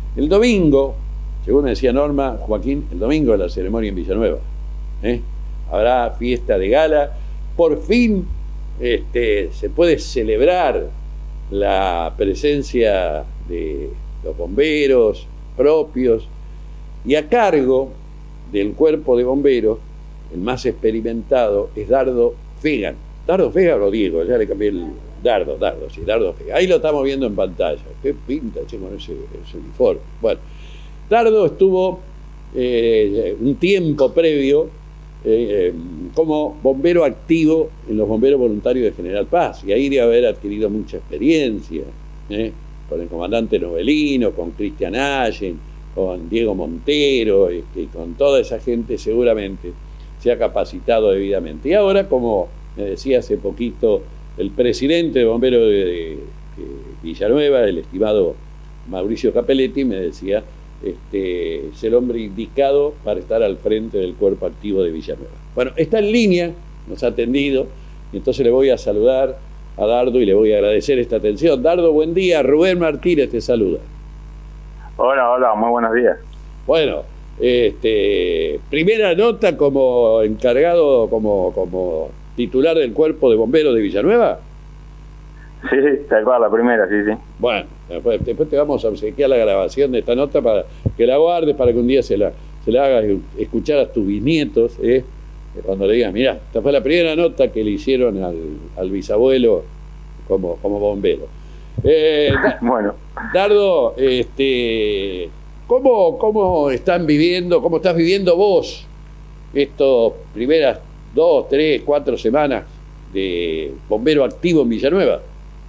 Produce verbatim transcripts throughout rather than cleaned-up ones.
El domingo, según me decía Norma, Joaquín, el domingo es la ceremonia en Villanueva. ¿eh? Habrá fiesta de gala. Por fin este, se puede celebrar la presencia de los bomberos propios y a cargo del cuerpo de bomberos, el más experimentado es Dardo Fegan. ¿Dardo Fegan o Diego? Ya le cambié el... Dardo, Dardo, sí, Dardo Fegan. Ahí lo estamos viendo en pantalla. ¿Qué pinta, che, con ese, ese uniforme? Bueno, Dardo estuvo eh, un tiempo previo eh, como bombero activo en los bomberos voluntarios de General Paz, y ahí de haber adquirido mucha experiencia, ¿eh? con el comandante Novelino, con Cristian Allen, con Diego Montero, este, con toda esa gente seguramente se ha capacitado debidamente. Y ahora, como me decía hace poquito el presidente de bomberos de, de, de Villanueva, el estimado Mauricio Capelletti, me decía, este, es el hombre indicado para estar al frente del cuerpo activo de Villanueva. Bueno, está en línea, nos ha atendido, y entonces le voy a saludar a Dardo y le voy a agradecer esta atención. Dardo, buen día. Rubén Martínez te saluda. Hola, hola, muy buenos días. Bueno, este, primera nota como encargado, como, como titular del cuerpo de bomberos de Villanueva. Sí, sí, tal cual, la primera, sí, sí. Bueno, después, después te vamos a obsequiar la grabación de esta nota para que la guardes, para que un día se la, se la hagas escuchar a tus bisnietos, ¿eh? Cuando le digas, mirá, esta fue la primera nota que le hicieron al, al bisabuelo como, como bombero. Eh, bueno. Dardo, este, ¿cómo, ¿cómo están viviendo, cómo estás viviendo vos estas primeras dos, tres, cuatro semanas de bombero activo en Villanueva?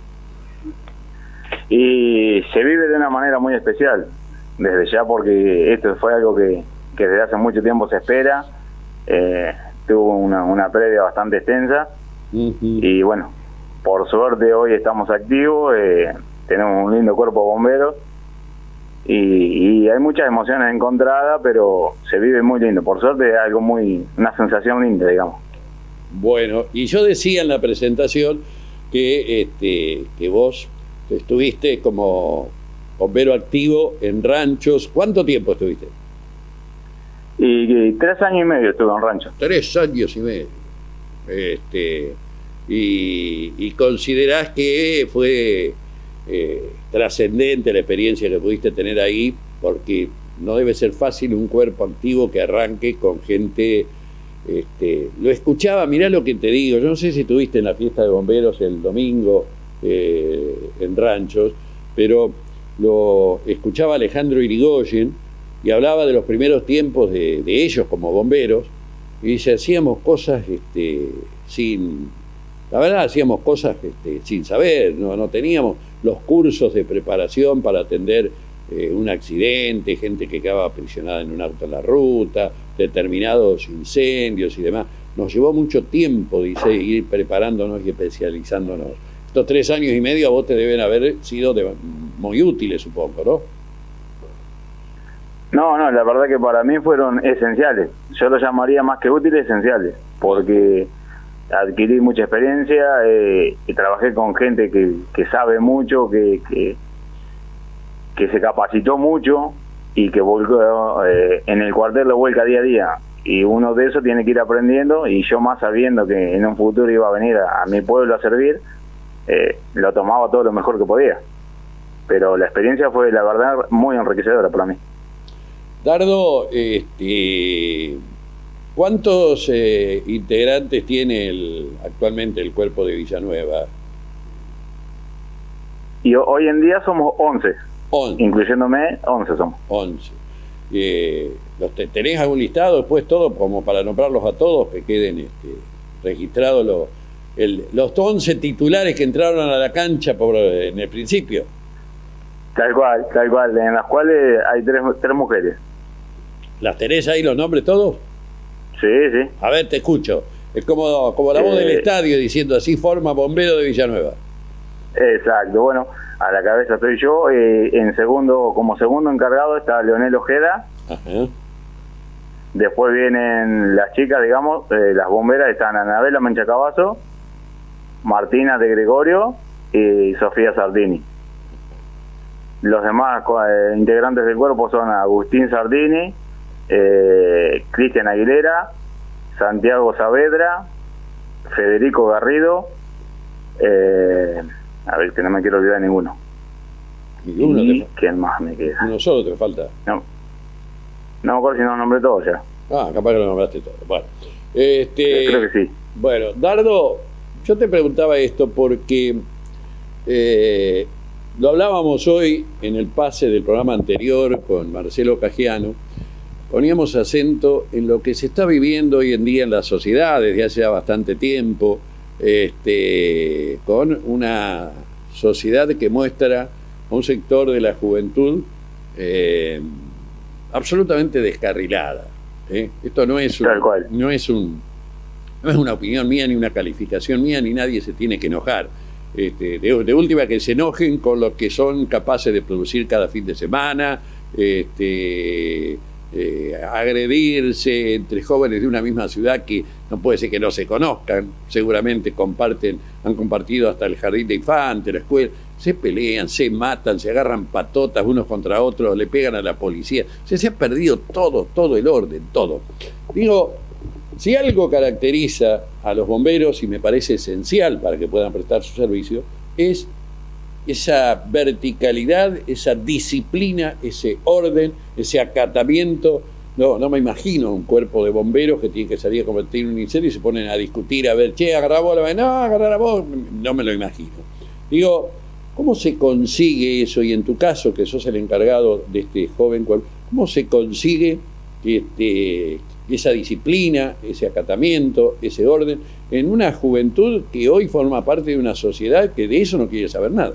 Y se vive de una manera muy especial, desde ya, porque esto fue algo que, que desde hace mucho tiempo se espera. Eh, tuvo una, una previa bastante extensa. Uh-huh. Y bueno, por suerte hoy estamos activos, eh, tenemos un lindo cuerpo de bomberos y, y hay muchas emociones encontradas, pero se vive muy lindo. Por suerte es algo muy, una sensación linda, digamos. Bueno, y yo decía en la presentación que, este, que vos estuviste como bombero activo en ranchos. ¿Cuánto tiempo estuviste? Y, y tres años y medio estuve en rancho. Tres años y medio. Este, y, y considerás que fue eh, trascendente la experiencia que pudiste tener ahí, porque no debe ser fácil un cuerpo activo que arranque con gente... Este, lo escuchaba, mirá lo que te digo, yo no sé si estuviste en la fiesta de bomberos el domingo eh, en ranchos, pero lo escuchaba Alejandro Irigoyen y hablaba de los primeros tiempos de, de ellos como bomberos, y dice, hacíamos cosas este, sin, la verdad hacíamos cosas este, sin saber, no, no teníamos los cursos de preparación para atender eh, un accidente, gente que quedaba aprisionada en un auto en la ruta, determinados incendios y demás. Nos llevó mucho tiempo, dice, ir preparándonos y especializándonos. Estos tres años y medio a vos te deben haber sido de, muy útiles, supongo, ¿no? No, no, la verdad que para mí fueron esenciales. Yo lo llamaría más que útiles, esenciales, porque adquirí mucha experiencia, eh, y trabajé con gente que, que sabe mucho, que, que, que se capacitó mucho y que volcó, eh, en el cuartel lo vuelca día a día. Y uno de esos tiene que ir aprendiendo, y yo más sabiendo que en un futuro iba a venir a, a mi pueblo a servir, eh, lo tomaba todo lo mejor que podía. Pero la experiencia fue, la verdad, muy enriquecedora para mí. Dardo, este, ¿cuántos eh, integrantes tiene el, actualmente el cuerpo de Villanueva? Y hoy en día somos once. once. Incluyéndome, once somos. once. Eh, los te, ¿Tenés algún listado después todo, como para nombrarlos a todos, que queden este, registrados los, el, los once titulares que entraron a la cancha por, en el principio? Tal cual, tal cual, en las cuales hay tres, tres mujeres. ¿Las tenés ahí los nombres todos? Sí, sí. A ver, te escucho. Es como, como la voz eh, del estadio diciendo, así forma bombero de Villanueva. Exacto, bueno, a la cabeza estoy yo, eh, en segundo, como segundo encargado está Leonel Ojeda. Ajá. Después vienen las chicas, digamos, eh, las bomberas, están Anabela Menchacabazo, Martina de Gregorio y Sofía Sardini. los demás eh, integrantes del cuerpo son Agustín Sardini, eh, Cristian Aguilera, Santiago Saavedra, Federico Garrido, eh, a ver, que no me quiero olvidar de ninguno. ¿Ninguno? ¿Y quién más me queda? Uno solo te falta. No, no me acuerdo si no nombré todos ya. Ah, capaz que lo nombraste todo. Bueno, este, creo que sí. Bueno, Dardo, yo te preguntaba esto porque eh, lo hablábamos hoy en el pase del programa anterior con Marcelo Cagiano. Poníamos acento en lo que se está viviendo hoy en día en la sociedad desde hace ya bastante tiempo, este, con una sociedad que muestra un sector de la juventud eh, absolutamente descarrilada. ¿eh? Esto no es un, Tal cual. no es un, no es una opinión mía ni una calificación mía, ni nadie se tiene que enojar. Este, de, de última, que se enojen con lo que son capaces de producir cada fin de semana, este, eh, agredirse entre jóvenes de una misma ciudad que no puede ser que no se conozcan, seguramente comparten, han compartido hasta el jardín de infantes, la escuela, se pelean, se matan, se agarran patotas unos contra otros, le pegan a la policía, se, se ha perdido todo, todo el orden, todo. Digo, si algo caracteriza a los bomberos, y me parece esencial para que puedan prestar su servicio, es esa verticalidad, esa disciplina, ese orden, ese acatamiento. No, no me imagino un cuerpo de bomberos que tiene que salir a combatir un incendio y se ponen a discutir, a ver, che, agarra vos, no, agarra vos, no me lo imagino. Digo, ¿cómo se consigue eso? Y en tu caso, que sos el encargado de este joven cuerpo, ¿cómo se consigue este, esa disciplina, ese acatamiento, ese orden, en una juventud que hoy forma parte de una sociedad que de eso no quiere saber nada?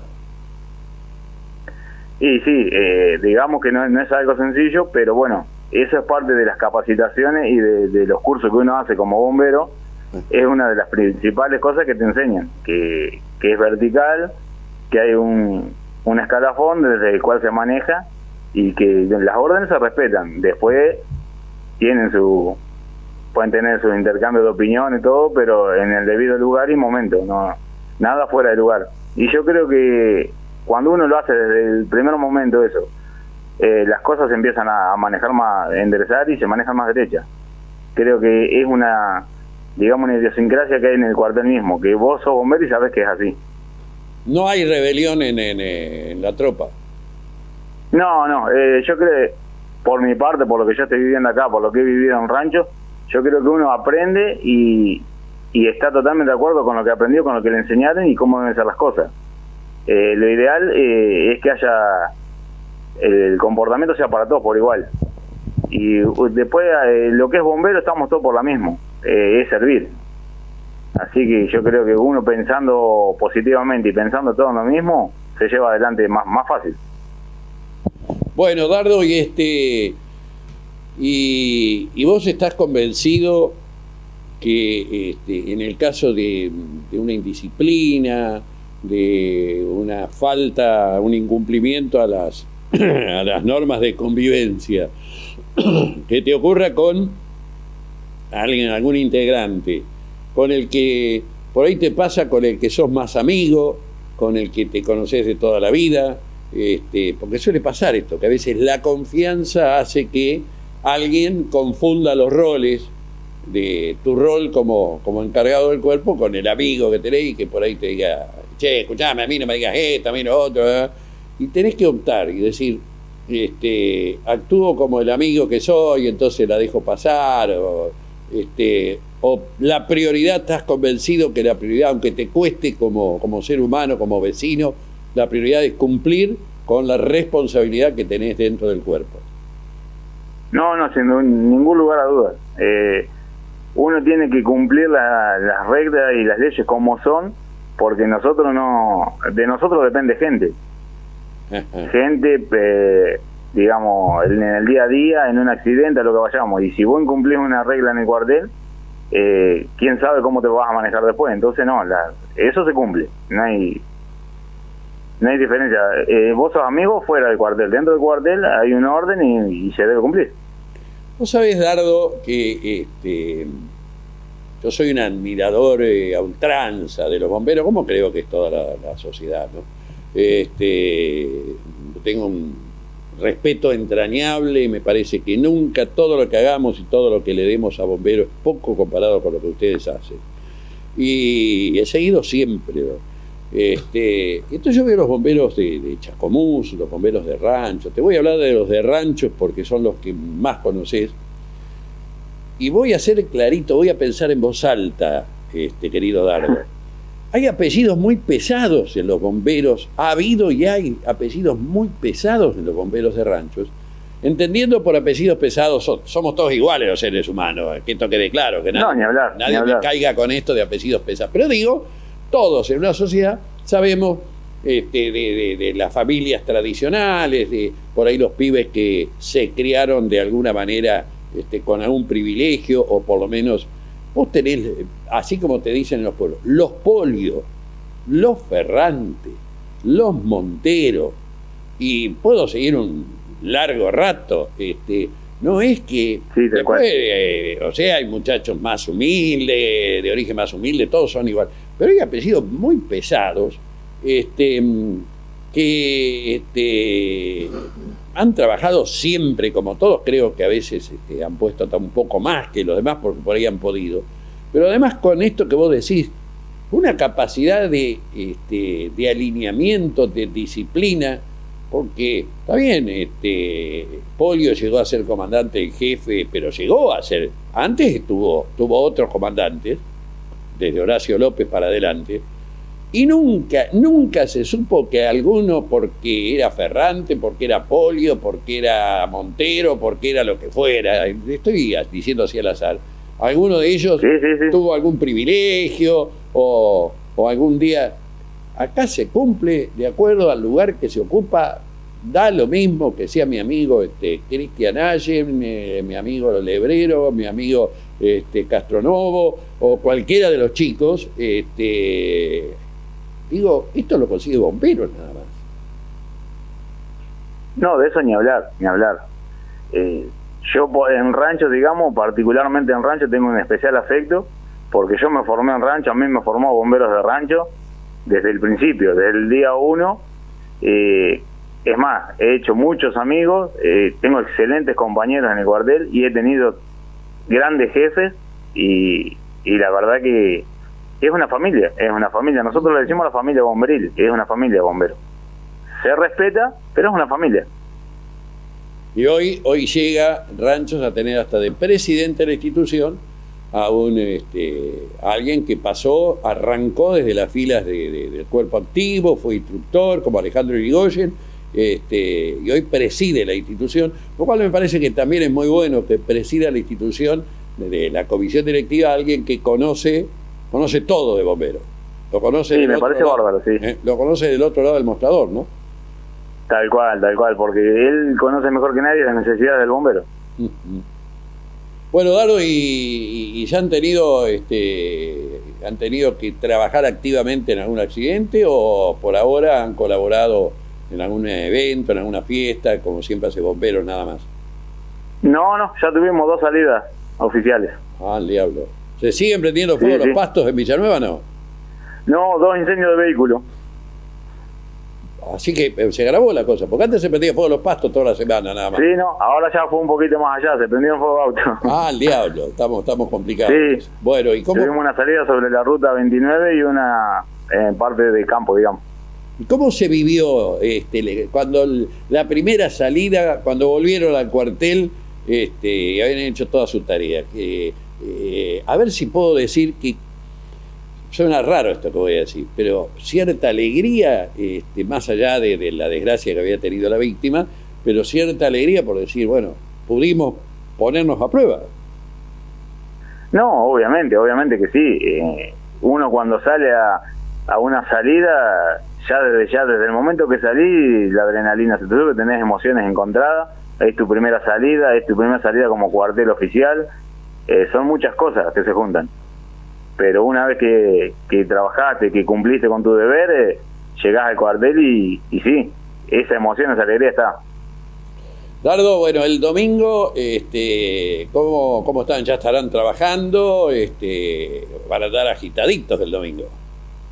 Y sí, eh, digamos que no, no es algo sencillo, pero bueno, eso es parte de las capacitaciones y de, de los cursos que uno hace como bombero. Es una de las principales cosas que te enseñan, que, que es vertical, que hay un, un escalafón desde el cual se maneja y que las órdenes se respetan. Después tienen su, pueden tener su intercambio de opinión y todo, pero en el debido lugar y momento, no nada fuera de lugar. Y yo creo que cuando uno lo hace desde el primer momento eso, eh, las cosas se empiezan a, a manejar más, a enderezar y se manejan más derechas. Creo que es una, digamos, una idiosincrasia que hay en el cuartel mismo, que vos sos bombero y sabés que es así. No hay rebelión en, en, en la tropa. No, no, eh, yo creo, por mi parte, por lo que yo estoy viviendo acá, por lo que he vivido en rancho, yo creo que uno aprende y, y está totalmente de acuerdo con lo que aprendió, con lo que le enseñaron y cómo deben ser las cosas. Eh, lo ideal eh, es que haya, el comportamiento sea para todos por igual. Y después, eh, lo que es bombero, estamos todos por la misma, eh, es servir. Así que yo creo que uno pensando positivamente y pensando todo en lo mismo, se lleva adelante más, más fácil. Bueno, Dardo, y este y, y vos estás convencido que este, en el caso de, de una indisciplina, de una falta, un incumplimiento a las, a las normas de convivencia, que te ocurra con alguien, algún integrante, con el que por ahí te pasa, con el que sos más amigo, con el que te conoces de toda la vida, este, porque suele pasar esto, que a veces la confianza hace que alguien confunda los roles de tu rol como, como encargado del cuerpo con el amigo que tenés y que por ahí te diga, che, escuchame, a mí no me digas esto, a mí no otro, ¿eh? Y tenés que optar y decir, este, actúo como el amigo que soy, entonces la dejo pasar, o, este, o la prioridad, estás convencido que la prioridad, aunque te cueste como, como ser humano, como vecino, la prioridad es cumplir con la responsabilidad que tenés dentro del cuerpo. No, no, sin ningún lugar a dudas. Eh, uno tiene que cumplir la, las reglas y las leyes como son, porque nosotros no, de nosotros depende gente. Gente, eh, digamos, en el día a día, en un accidente, a lo que vayamos. Y si vos incumplís una regla en el cuartel, eh, quién sabe cómo te vas a manejar después. Entonces, no, la, eso se cumple. No hay no hay diferencia. Eh, vos sos amigo fuera del cuartel. Dentro del cuartel hay un orden y, y se debe cumplir. Vos sabés, Dardo, que este, yo soy un admirador eh, a ultranza de los bomberos, como creo que es toda la, la sociedad, ¿no? Este, tengo un respeto entrañable y me parece que nunca todo lo que hagamos y todo lo que le demos a bomberos es poco comparado con lo que ustedes hacen. Y he seguido siempre, ¿no? Este, entonces yo veo los bomberos de, de Chascomús, los bomberos de rancho. Te voy a hablar de los de ranchos porque son los que más conoces. Y voy a ser clarito, voy a pensar en voz alta, este, querido Dardo. Hay apellidos muy pesados en los bomberos, ha habido y hay apellidos muy pesados en los bomberos de ranchos. Entendiendo por apellidos pesados, somos todos iguales los seres humanos, que esto quede claro, que nadie, no, ni hablar, nadie ni hablar. me caiga con esto de apellidos pesados. Pero digo, todos en una sociedad sabemos este, de, de, de las familias tradicionales, de por ahí los pibes que se criaron de alguna manera este, con algún privilegio, o por lo menos vos tenés, así como te dicen en los pueblos, los Polio, los Ferrante, los Montero, y puedo seguir un largo rato. Este, no es que sí, después, eh, o sea, hay muchachos más humildes, de origen más humilde, todos son igual, pero hay apellidos muy pesados este, que este, han trabajado siempre, como todos, creo que a veces este, han puesto hasta un poco más que los demás porque por ahí han podido, pero además con esto que vos decís, una capacidad de, este, de alineamiento, de disciplina, porque está bien, este, Polio llegó a ser comandante en jefe, pero llegó a ser, antes tuvo, tuvo otros comandantes, desde Horacio López para adelante, y nunca, nunca se supo que alguno, porque era Ferrante, porque era Polio, porque era Montero, porque era lo que fuera, estoy diciendo así al azar, alguno de ellos sí, sí, sí. tuvo algún privilegio o, o algún día. Acá se cumple de acuerdo al lugar que se ocupa, da lo mismo que sea mi amigo este, Cristian Allen, mi, mi amigo Lebrero, mi amigo este, Castronovo o cualquiera de los chicos. Este, digo, esto lo consigue bomberos nada más. No, de eso ni hablar, ni hablar. Eh, yo en rancho, digamos, particularmente en rancho, tengo un especial afecto, porque yo me formé en rancho, a mí me formó bomberos de rancho, desde el principio, desde el día uno. Eh, es más, he hecho muchos amigos, eh, tengo excelentes compañeros en el cuartel y he tenido grandes jefes y, y la verdad que es una familia, es una familia. Nosotros le decimos la familia bomberil, es una familia de bomberos. Se respeta, pero es una familia. Y hoy, hoy llega Ranchos a tener hasta de presidente de la institución a un este, a alguien que pasó, arrancó desde las filas de, de, del cuerpo activo, fue instructor como Alejandro Irigoyen, este, y hoy preside la institución, lo cual me parece que también es muy bueno que presida la institución de, de la comisión directiva alguien que conoce, conoce todo de bomberos. Lo conoce sí, me parece lado, bárbaro, sí. ¿eh? Lo conoce del otro lado del mostrador, ¿no? Tal cual, tal cual, porque él conoce mejor que nadie las necesidades del bombero. Uh-huh. Bueno, Dardo, y, y, y ya han tenido este, han tenido que trabajar activamente en algún accidente o por ahora han colaborado en algún evento, en alguna fiesta, como siempre hace bomberos, nada más. No, no, ya tuvimos dos salidas oficiales. Ah, el diablo. ¿Se siguen prendiendo fuego sí, los sí. pastos en Villanueva, no? No, dos incendios de vehículo. Así que se grabó la cosa, porque antes se prendía fuego los pastos toda la semana, nada más. Sí, no, ahora ya fue un poquito más allá, se prendieron fuego autos. Ah, el diablo, estamos, estamos complicados. Sí, bueno, ¿y cómo? Tuvimos una salida sobre la ruta veintinueve y una en parte del campo, digamos. ¿Y cómo se vivió este, cuando el, la primera salida, cuando volvieron al cuartel este, y habían hecho toda su tarea? Que, eh, a ver si puedo decir que suena raro esto que voy a decir, pero cierta alegría, este, más allá de, de la desgracia que había tenido la víctima, pero cierta alegría por decir, bueno, pudimos ponernos a prueba. No, obviamente, obviamente que sí. Eh, uno cuando sale a, a una salida, ya desde ya desde el momento que salí, la adrenalina se te sube, tenés emociones encontradas, es tu primera salida, es tu primera salida como cuartel oficial, eh, son muchas cosas que se juntan. Pero una vez que, que trabajaste, que cumpliste con tu deber, eh, llegás al cuartel y, y sí, esa emoción, esa alegría está. Dardo, bueno, el domingo, este, ¿cómo, cómo están? ¿Ya estarán trabajando? Este, van a estar agitaditos el domingo.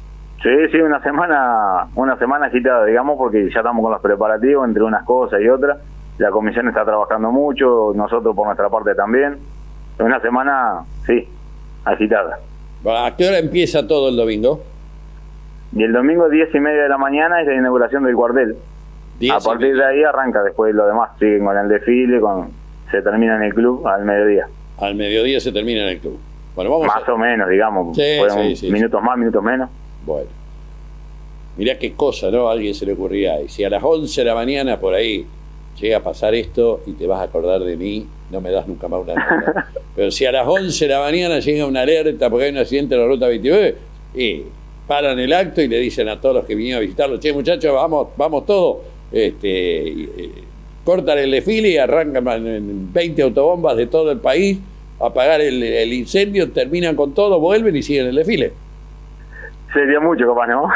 Sí, sí, una semana, una semana agitada, digamos, porque ya estamos con los preparativos entre unas cosas y otras. La comisión está trabajando mucho, nosotros por nuestra parte también. Una semana, sí, agitada. ¿A qué hora empieza todo el domingo? Y el domingo diez y media de la mañana es la inauguración del cuartel. A partir de ahí arranca después lo demás, siguen con el desfile, con se termina en el club al mediodía. Al mediodía se termina en el club. Bueno, vamos más a... o menos, digamos, sí, fueron sí, sí, minutos sí. más, minutos menos. Bueno, mirá qué cosa, ¿no? A alguien se le ocurría. Y si a las once de la mañana por ahí llega a pasar esto y te vas a acordar de mí, no me das nunca más una nota. Pero si a las once de la mañana llega una alerta porque hay un accidente en la ruta veintinueve, y paran el acto y le dicen a todos los que vinieron a visitarlo: che, muchachos, vamos, vamos todos, este, eh, cortan el desfile y arrancan en veinte autobombas de todo el país a apagar el, el incendio, terminan con todo, vuelven y siguen el desfile. Sería mucho, capaz, ¿no?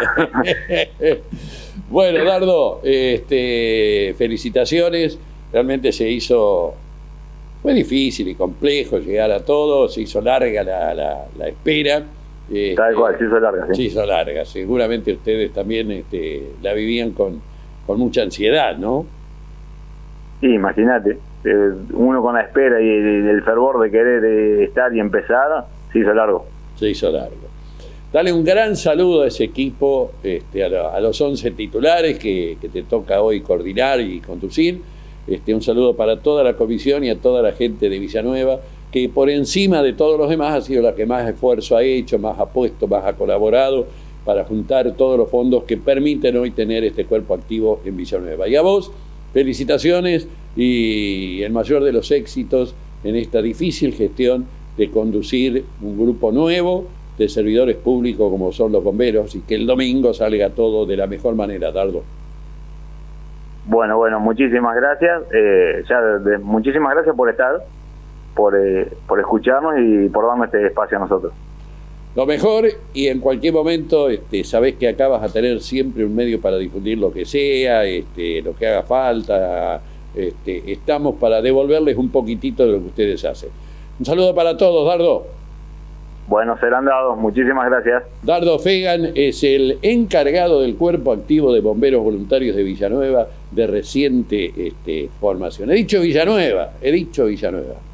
Bueno, Dardo, este, felicitaciones. Realmente se hizo, fue difícil y complejo llegar a todo, se hizo larga la, la, la espera. Este, Tal cual, se hizo larga, sí. Se hizo larga. Seguramente ustedes también este, la vivían con, con mucha ansiedad, ¿no? Sí, imagínate, eh, uno con la espera y el, el fervor de querer eh, estar y empezar, se hizo largo. Se hizo largo. Dale un gran saludo a ese equipo, este, a, la, a los once titulares que, que te toca hoy coordinar y conducir. Este, un saludo para toda la comisión y a toda la gente de Villanueva, que por encima de todos los demás ha sido la que más esfuerzo ha hecho, más ha puesto, más ha colaborado para juntar todos los fondos que permiten hoy tener este cuerpo activo en Villanueva. Y a vos, felicitaciones y el mayor de los éxitos en esta difícil gestión de conducir un grupo nuevo de servidores públicos como son los bomberos, y que el domingo salga todo de la mejor manera, Dardo. Bueno, bueno, muchísimas gracias. Eh, ya de, muchísimas gracias por estar, por, eh, por escucharnos y por darnos este espacio a nosotros. Lo mejor, y en cualquier momento este, sabés que acá vas a tener siempre un medio para difundir lo que sea, este, lo que haga falta. Este, estamos para devolverles un poquitito de lo que ustedes hacen. Un saludo para todos, Dardo. Bueno, serán dados. Muchísimas gracias. Dardo Fegan es el encargado del Cuerpo Activo de Bomberos Voluntarios de Villanueva, de reciente este, formación. He dicho Villanueva, he dicho Villanueva.